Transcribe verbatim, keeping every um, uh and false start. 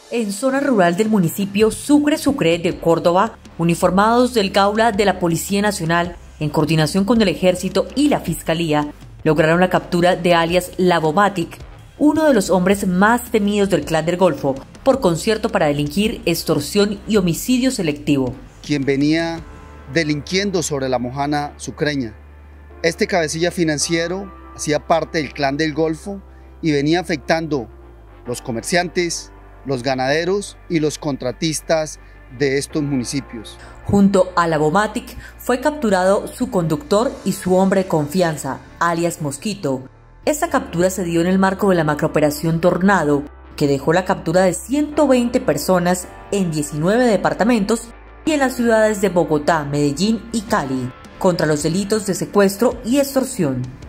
En zona rural del municipio Sucre Sucre de Córdoba, uniformados del Gaula de la Policía Nacional, en coordinación con el Ejército y la Fiscalía, lograron la captura de alias Lavomatic, uno de los hombres más temidos del Clan del Golfo, por concierto para delinquir extorsión y homicidio selectivo. Quien venía delinquiendo sobre la Mojana sucreña. Este cabecilla financiero hacía parte del Clan del Golfo y venía afectando los comerciantes, los ganaderos y los contratistas de estos municipios. Junto a Lavomatic fue capturado su conductor y su hombre de confianza, alias Mosquito. Esta captura se dio en el marco de la macrooperación Tornado, que dejó la captura de ciento veinte personas en diecinueve departamentos y en las ciudades de Bogotá, Medellín y Cali, contra los delitos de secuestro y extorsión.